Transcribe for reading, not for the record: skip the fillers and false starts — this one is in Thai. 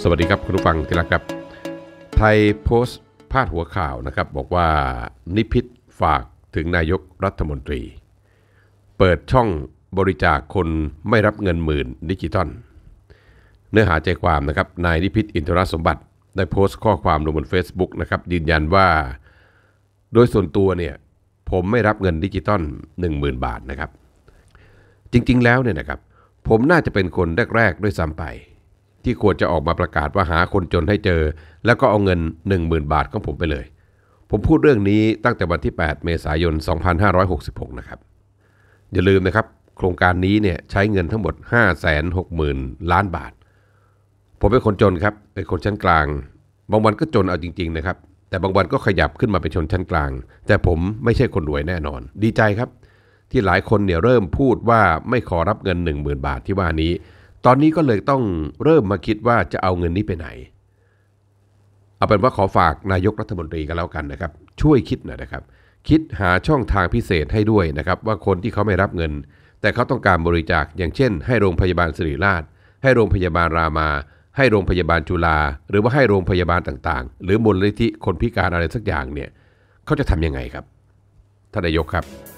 สวัสดีครับคุณผู้ฟังที่รักครับไทยโพสต์พาดหัวข่าวนะครับบอกว่านิพิษฝากถึงนายกรัฐมนตรีเปิดช่องบริจาคคนไม่รับเงินหมื่นดิจิตอลเนื้อหาใจความนะครับนายนิพิษอินทรสมบัติได้โพสต์ข้อความลงบน Facebook นะครับยืนยันว่าโดยส่วนตัวเนี่ยผมไม่รับเงินดิจิตอล 10,000 บาทนะครับจริงๆแล้วเนี่ยนะครับผมน่าจะเป็นคนแรกๆด้วยซ้ำไปที่ควรจะออกมาประกาศว่าหาคนจนให้เจอแล้วก็เอาเงิน 10,000 บาทของผมไปเลยผมพูดเรื่องนี้ตั้งแต่วันที่ 8 เมษายน 2566 นะครับอย่าลืมนะครับโครงการนี้เนี่ยใช้เงินทั้งหมด 560,000 ล้านบาทผมเป็นคนจนครับเป็นคนชั้นกลางบางวันก็จนเอาจริงๆนะครับแต่บางวันก็ขยับขึ้นมาเป็นชนชั้นกลางแต่ผมไม่ใช่คนรวยแน่นอนดีใจครับที่หลายคนเนี่ยเริ่มพูดว่าไม่ขอรับเงิน 10,000 บาทที่ว่านี้ตอนนี้ก็เลยต้องเริ่มมาคิดว่าจะเอาเงินนี้ไปไหนเอาเป็นว่าขอฝากนายกรัฐมนตรีกันแล้วกันนะครับช่วยคิดหน่อยนะครับคิดหาช่องทางพิเศษให้ด้วยนะครับว่าคนที่เขาไม่รับเงินแต่เขาต้องการบริจาคอย่างเช่นให้โรงพยาบาลศิริราชให้โรงพยาบาลรามาให้โรงพยาบาลจุฬาหรือว่าให้โรงพยาบาลต่างๆหรือมูลนิธิคนพิการอะไรสักอย่างเนี่ยเขาจะทำยังไงครับท่านนายกครับ